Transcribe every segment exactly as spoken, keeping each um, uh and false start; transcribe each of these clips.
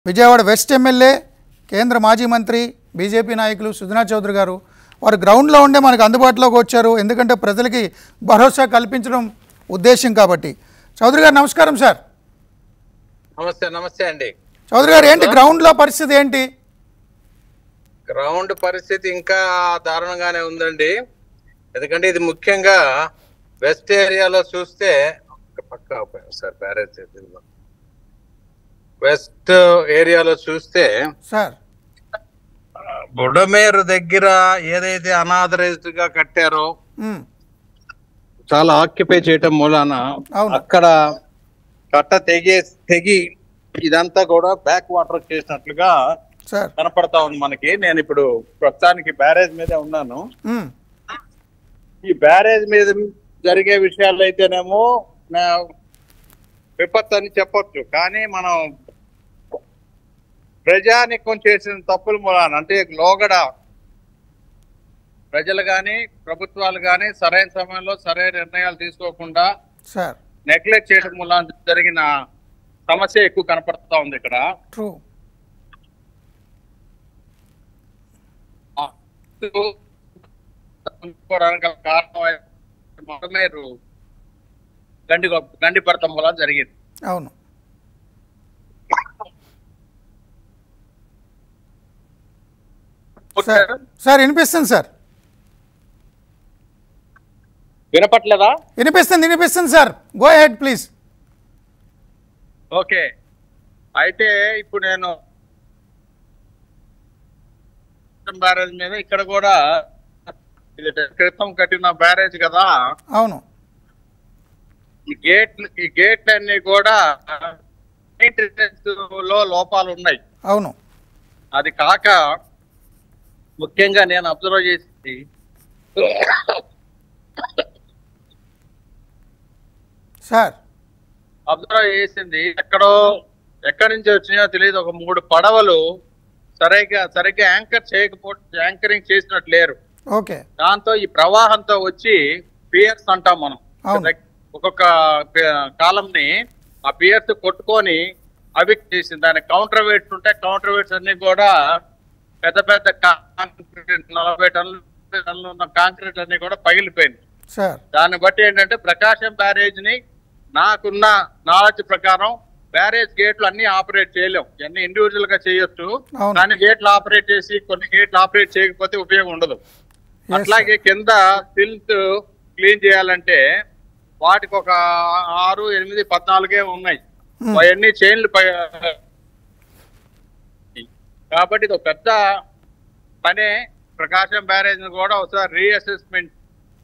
Vijayawada west MLA కేంద్ర మాజీ మంత్రి బీజేపీ నాయకులు సుజనా చౌదరి గారు వారు గ్రౌండ్లో ఉండే మనకు అందుబాటులోకి వచ్చారు. ఎందుకంటే ప్రజలకి భరోసా కల్పించడం ఉద్దేశం కాబట్టి. చౌదరి గారు నమస్కారం సార్. నమస్తే నమస్తే అండి. చౌదరి గారు ఏంటి గ్రౌండ్లో పరిస్థితి ఏంటి? గ్రౌండ్ పరిస్థితి ఇంకా దారుణంగానే ఉందండి. ఎందుకంటే ఇది ముఖ్యంగా వెస్ట్ ఏరియాలో చూస్తే పక్క సార్ బ్యారేజ్ వెస్ట్ ఏరియాలో చూస్తే సార్ బుడమేరు దగ్గర ఏదైతే అనాథరైజ్డ్ గా కట్టారో చాలా ఆక్యుపై చేయటం మూలాన అక్కడ కట్ట తెగి తెగి ఇదంతా కూడా బ్యాక్ వాటర్ చేసినట్లుగా కనపడతా ఉంది మనకి. నేను ఇప్పుడు ప్రస్తుతానికి బ్యారేజ్ మీదే ఉన్నాను. ఈ బ్యారేజ్ మీద జరిగే విషయాలు అయితేనేమో విపత్తు అని చెప్పొచ్చు, కానీ మనం ప్రజానికం చేసిన తప్పుల మూలాన అంటే లోగడ ప్రజలు గాని ప్రభుత్వాలు గాని సరైన సమయంలో సరైన నిర్ణయాలు తీసుకోకుండా నెగ్లెక్ట్ చేయడం మూలాన జరిగిన సమస్య ఎక్కువ కనపడుతూ ఉంది ఇక్కడ. కారణం మొదమేరు గండి గండి పడటం వల్ల జరిగింది. అవును సార్. వినిపిస్తుంది సార్. వినపట్లేదా? వినిపిస్తుంది వినిపిస్తుంది sir. Go ahead please. Okay, అయితే ఇప్పుడు నేను బ్యారేజ్ మీద ఇక్కడ కూడా ఇది క్రితం కట్టిన బ్యారేజ్ కదా. అవును. ఈ గేట్లు ఈ గేట్లు అన్ని కూడా లో లోపాలు ఉన్నాయి. అవును. అది కాక ముఖ్యంగా నేను అబ్జర్వ్ చేసి సార్ అబ్జర్వ్ చేసింది ఎక్కడో ఎక్కడి నుంచి వచ్చినాయో తెలియదు, ఒక మూడు పడవలు సరిగ్గా సరిగ్గా యాంకర్ చేయకపోతే యాంకరింగ్ చేసినట్టు లేరు. ఓకే. దాంతో ఈ ప్రవాహంతో వచ్చి పియర్స్ అంటాం మనం. ఒక్కొక్క కాలంని ఆ పియర్స్ కొట్టుకొని అవి చేసింది. దానికి కౌంటర్ వెయిట్స్ ఉంటే కౌంటర్ వెయిట్స్ అన్ని కూడా పెద్ద పెద్ద కాంక్రీట్ నలభై టన్నులు టన్నులు ఉన్న కాంక్రీట్ అన్ని కూడా పగిలిపోయింది. దాన్ని బట్టి ఏంటంటే ప్రకాశం బ్యారేజ్ ని నాకున్న నాలెడ్జ్ ప్రకారం బ్యారేజ్ గేట్లు అన్ని ఆపరేట్ చేయలేం, అన్ని ఇండివిజువల్ గా చేయొచ్చు, కానీ గేట్లు ఆపరేట్ చేసి కొన్ని గేట్లు ఆపరేట్ చేయకపోతే ఉపయోగం ఉండదు. అట్లాగే కింద సిల్ట్ క్లీన్ చేయాలంటే వాటికి ఒక ఆరు ఎనిమిది పద్నాలుగే ఉన్నాయి, అవన్నీ చైన్లు కాబట్టి ఇది ఒక పెద్ద పనే. ప్రకాశం బ్యారేజ్ కూడా ఒకసారి రీఅసెస్మెంట్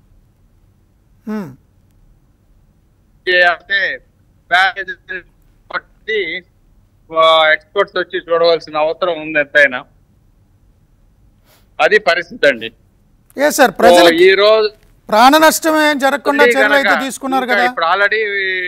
చేయాలంటే బ్యారేజ్ బట్టి ఎక్స్పర్ట్స్ వచ్చి చూడవలసిన అవసరం ఉంది ఎంతైనా. అది పరిస్థితి అండి. ఈ రోజు ప్రాణ నష్టం ఏం జరగకుండా చర్యలు అయితే తీసుకున్నారు కదా. ఇప్పుడు ఆల్రెడీ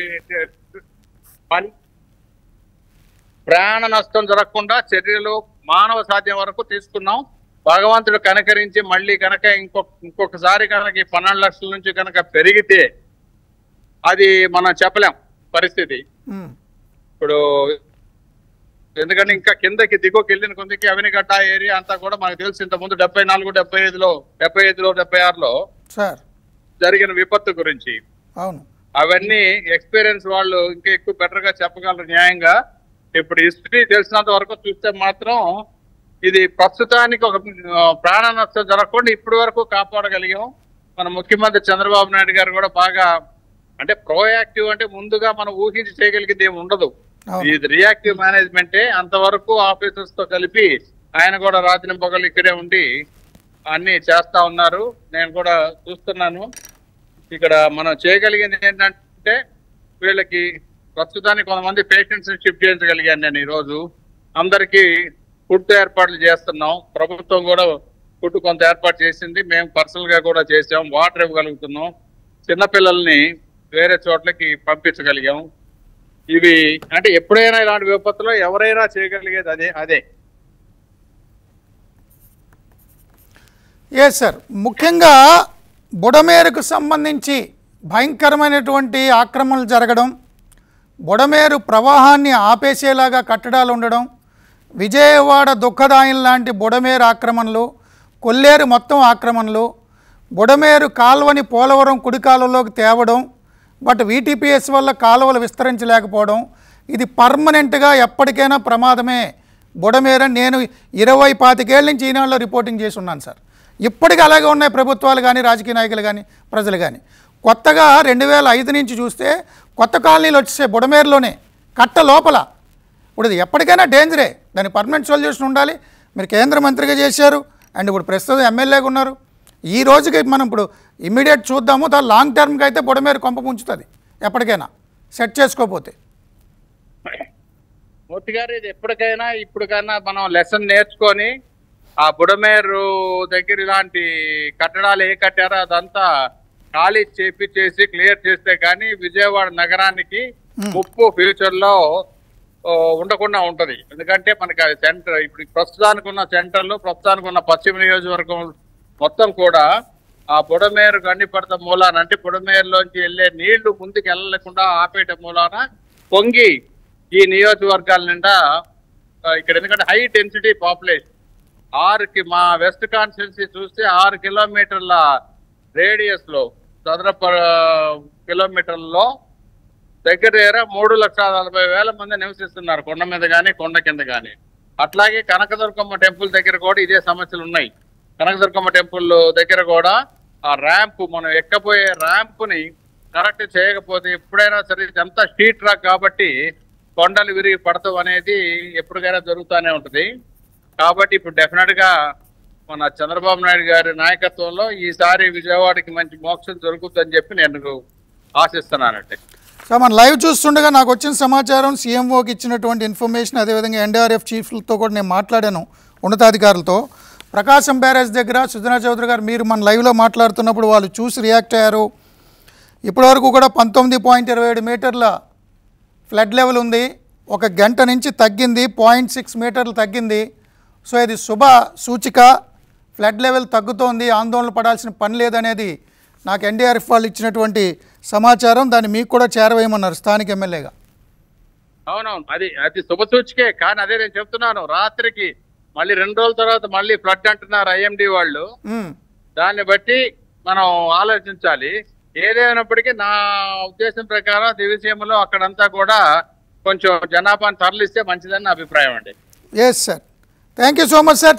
ప్రాణ నష్టం జరగకుండా చర్యలు మానవ సాధ్యం వరకు తీసుకున్నాం. భగవంతుడు కనకరించి మళ్ళీ కనుక ఇంకొక ఇంకొకసారి కనుక ఈ పన్నెండు లక్షల నుంచి కనుక పెరిగితే అది మనం చెప్పలేం పరిస్థితి. ఇప్పుడు ఎందుకంటే ఇంకా కిందకి దిగువకి వెళ్ళిన కొందకి అవినిగడ్డ ఏరియా అంతా కూడా మనకు తెలుసు. ఇంత ముందు డెబ్బై నాలుగు డెబ్బై ఐదులో డెబ్బై ఐదులో డెబ్బై ఆరులో జరిగిన విపత్తు గురించి అవన్నీ ఎక్స్పీరియన్స్ వాళ్ళు ఇంకా ఎక్కువ బెటర్ గా చెప్పగలరు న్యాయంగా. ఇప్పుడు హిస్టరీ తెలిసినంత వరకు చూస్తే మాత్రం ఇది ప్రస్తుతానికి ఒక ప్రాణ నష్టం జరగకుండా ఇప్పటి వరకు కాపాడగలిగాం. మన ముఖ్యమంత్రి చంద్రబాబు నాయుడు గారు కూడా బాగా అంటే ప్రోయాక్టివ్ అంటే ముందుగా మనం ఊహించి చేయగలిగింది ఏమి ఉండదు, ఇది రియాక్టివ్ మేనేజ్మెంటే. అంతవరకు ఆఫీసర్స్ తో కలిపి ఆయన కూడా రాత్రి పగలు ఇక్కడే ఉండి అన్ని చేస్తా ఉన్నారు. నేను కూడా చూస్తున్నాను. ఇక్కడ మనం చేయగలిగింది ఏంటంటే వీళ్ళకి ప్రస్తుతానికి కొంతమంది పేషెంట్స్ షిఫ్ట్ చేయించగలిగాను నేను ఈరోజు. అందరికీ ఫుడ్ ఏర్పాట్లు చేస్తున్నాం. ప్రభుత్వం కూడా ఫుడ్ కొంత ఏర్పాటు చేసింది, మేము పర్సనల్ గా కూడా చేసాం. వాటర్ ఇవ్వగలుగుతున్నాం, చిన్నపిల్లల్ని వేరే చోట్లకి పంపించగలిగాం. ఇవి అంటే ఎప్పుడైనా ఇలాంటి విపత్తులో ఎవరైనా చేయగలిగేది అదే అదే ఏ సార్. ముఖ్యంగా బుడమేరుకు సంబంధించి భయంకరమైనటువంటి ఆక్రమణలు జరగడం, బుడమేరు ప్రవాహాన్ని ఆపేసేలాగా కట్టడాలు ఉండడం, విజయవాడ దుఃఖదాయం లాంటి బుడమేరు ఆక్రమణలు, కొల్లేరు మొత్తం ఆక్రమణలు, బుడమేరు కాలువని పోలవరం కుడి కాలువలోకి తేవడం, బట్ వీటీపీఎస్ వల్ల కాలువలు విస్తరించలేకపోవడం, ఇది పర్మనెంట్గా ఎప్పటికైనా ప్రమాదమే బుడమేరు. నేను ఇరవై పాతికేళ్ళ నుంచి ఈనాడులో రిపోర్టింగ్ చేసి ఉన్నాను సార్. ఇప్పటికీ అలాగే ఉన్నాయి ప్రభుత్వాలు కానీ, రాజకీయ నాయకులు కానీ, ప్రజలు కానీ. కొత్తగా రెండు వేల ఐదు నుంచి చూస్తే కొత్త కాలనీలు వచ్చేసాయి బుడమేరులోనే, కట్ట లోపల. ఇప్పుడు ఇది ఎప్పటికైనా డేంజరే, దానికి పర్మనెంట్ సొల్యూషన్ ఉండాలి. మీరు కేంద్ర మంత్రిగా చేశారు అండ్ ఇప్పుడు ప్రస్తుతం ఎమ్మెల్యేగా ఉన్నారు. ఈ రోజుకి మనం ఇప్పుడు ఇమ్మీడియట్ చూద్దాము, దాని లాంగ్ టర్మ్కి అయితే బుడమేరు కొంప ముంచుతుంది ఎప్పటికైనా సెట్ చేసుకోకపోతే. మూర్తి గారు, ఇది ఎప్పటికైనా ఇప్పటికైనా మనం లెసన్ నేర్చుకొని ఆ బుడమేరు దగ్గర ఇలాంటి కట్టడాలు ఏ కట్టారో అదంతా ఖాళీ చేపించేసి క్లియర్ చేస్తే కానీ విజయవాడ నగరానికి ముప్పు ఫ్యూచర్ లో ఉండకుండా ఉంటది. ఎందుకంటే మనకి సెంటర్ ఇప్పుడు ప్రస్తుతానికి ఉన్న సెంటర్లు, ప్రస్తుతానికి ఉన్న పశ్చిమ నియోజకవర్గం మొత్తం కూడా ఆ బుడమేరు గండిపడత మూలాన, అంటే బుడమేరులోంచి వెళ్ళే నీళ్లు ముందుకు వెళ్ళకుండా ఆపేట మూలాన పొంగి ఈ నియోజకవర్గాల నిండా ఇక్కడ, ఎందుకంటే హై డెన్సిటీ పాపులేషన్, ఆరుకి మా వెస్ట్ కాన్స్టిట్యున్సీ చూస్తే ఆరు కిలోమీటర్ల రేడియస్ లో చదరపు కిలోమీటర్లలో దగ్గర దగ్గర మూడు లక్షల నలభై వేల మంది నివసిస్తున్నారు, కొండ మీద కానీ కొండ కింద కానీ. అట్లాగే కనకదుర్గమ్మ టెంపుల్ దగ్గర కూడా ఇదే సమస్యలు ఉన్నాయి. కనకదుర్గమ్మ టెంపుల్ దగ్గర కూడా ఆ ర్యాంప్, మనం ఎక్కపోయే ర్యాంప్ని కరెక్ట్ చేయకపోతే ఎప్పుడైనా సరే, ఇదంతా స్ట్రీట్ ట్రాక్ కాబట్టి కొండలు విరిగి పడతాం అనేది ఎప్పటికైనా జరుగుతూనే ఉంటుంది. కాబట్టి ఇప్పుడు డెఫినెట్ గా మన చంద్రబాబు నాయుడు గారి నాయకత్వంలో ఈసారి విజయవాడకి మంచి మోక్షం జరుగుతుందని చెప్పి నేను ఆశిస్తున్నానంటే. సో మన లైవ్ చూస్తుండగా నాకు వచ్చిన సమాచారం, సీఎంఓకి ఇచ్చినటువంటి ఇన్ఫర్మేషన్, అదేవిధంగా ఎన్డీఆర్ఎఫ్ చీఫ్లతో కూడా నేను మాట్లాడాను, ఉన్నతాధికారులతో. ప్రకాశం బ్యారేజ్ దగ్గర సుజనా చౌదరి గారు మీరు మన లైవ్లో మాట్లాడుతున్నప్పుడు వాళ్ళు చూసి రియాక్ట్ అయ్యారు. ఇప్పటివరకు కూడా పంతొమ్మిది పాయింట్ ఇరవై ఏడు మీటర్ల ఫ్లడ్ లెవెల్ ఉంది, ఒక గంట నుంచి తగ్గింది, పాయింట్ సిక్స్ మీటర్లు తగ్గింది. సో ఇది శుభ సూచిక, ఫ్లడ్ లెవెల్ తగ్గుతోంది, ఆందోళన పడాల్సిన పని లేదనేది నాకు ఎన్డీఆర్ఎఫ్ వాళ్ళు ఇచ్చినటువంటి సమాచారం. దాన్ని మీకు కూడా చేరవేయమన్నారు స్థానిక ఎమ్మెల్యేగా. అవునవును, అది అది శుభ సూచికే. కానీ అదే నేను చెప్తున్నాను, రాత్రికి మళ్ళీ రెండు రోజుల తర్వాత మళ్ళీ ఫ్లడ్ అంటున్నారు ఐఎండి వాళ్ళు. దాన్ని బట్టి మనం ఆలోచించాలి. ఏదైనప్పటికీ నా ఉద్దేశం ప్రకారం దివిసీమలో అక్కడంతా కూడా కొంచెం జనాభాను తరలిస్తే మంచిదని నా అభిప్రాయం అండి. Yes sir, thank you so much sir.